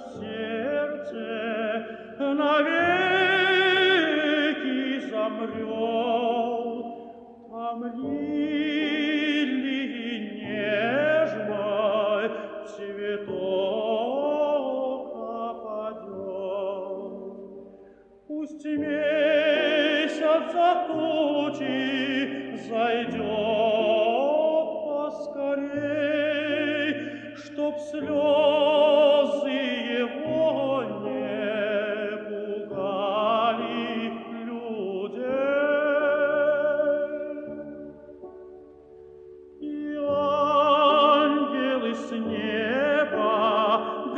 сердце навеки замрет, там лилии нежной цветок опадет. Пусть месяц за тучи зайдет поскорей, чтоб слезы его не пугали людей. И ангелы с неба к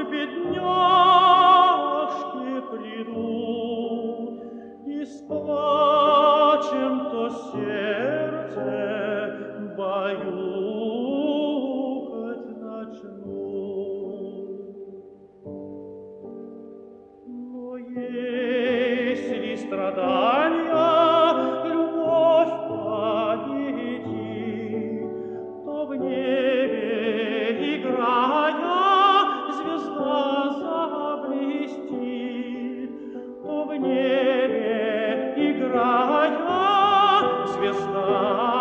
бедняжке придут, и с плачем то сердце баюкать начнут. Но если страдания любовь победит, то в небе играя звезда заблестит, то в небе играя звезда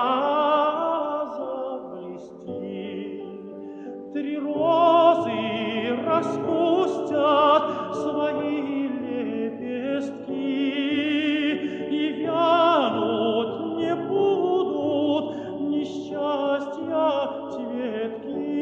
заблестит. Три розы распустят свои лепестки и вянут не будут несчастья цветки.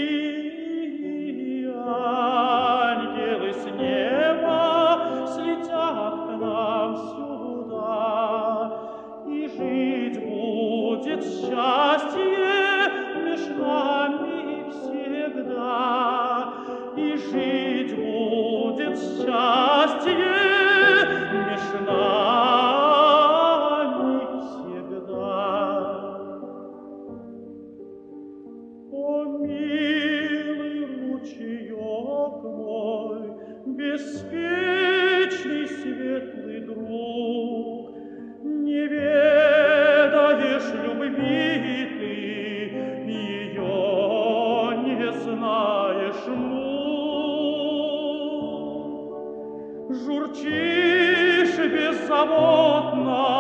Ангелы с неба слетят к нам сюда, и жить будет счастье меж нами всегда, и жить будет счастье меж нами всегда. О, милый ручеек мой, беспечный светлый друг, не ведаешь любви ты, ее не знаешь мук. Журчишь беззаботно